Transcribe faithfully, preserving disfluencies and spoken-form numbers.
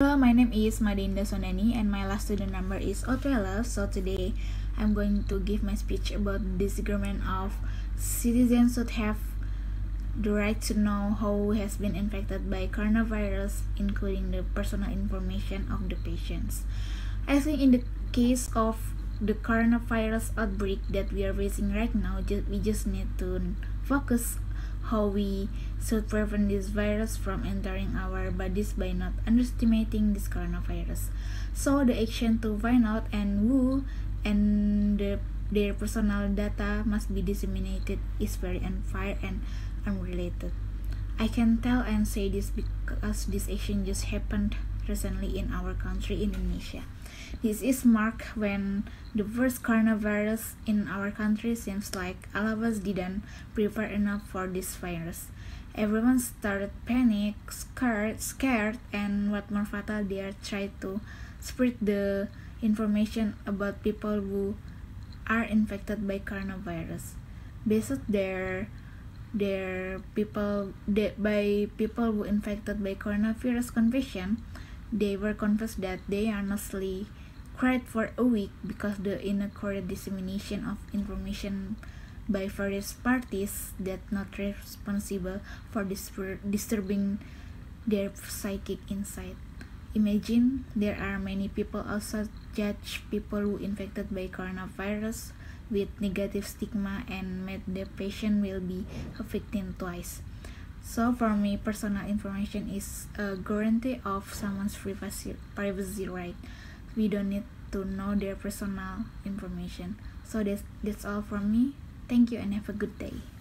Hello, my name is Madinda Sonani and my last student number is zero twelve. So today I'm going to give my speech about the disagreement of citizens should have the right to know who has been infected by coronavirus, including the personal information of the patients. I think in the case of the coronavirus outbreak that we are facing right now, we just need to focus how we should prevent this virus from entering our bodies by not underestimating this coronavirus. So the action to find out and who and the, their personal data must be disseminated is very unfair and unrelated. I can tell and say this because this action just happened recently in our country, Indonesia. This is marked when the first coronavirus in our country seems like all of us didn't prepare enough for this virus. Everyone started panic, scared, scared, and what more fatal, they are trying to spread the information about people who are infected by coronavirus. Based their their people they, by people who infected by coronavirus confession, they were confessed that they honestly cried for a week because the inaccurate dissemination of information by various parties that not responsible for disturbing their psychic insight. Imagine there are many people also judge people who infected by coronavirus with negative stigma and made the patient will be a victim twice. So for me, personal information is a guarantee of someone's privacy, privacy right. We don't need to know their personal information. So that's, that's all from me. Thank you and have a good day.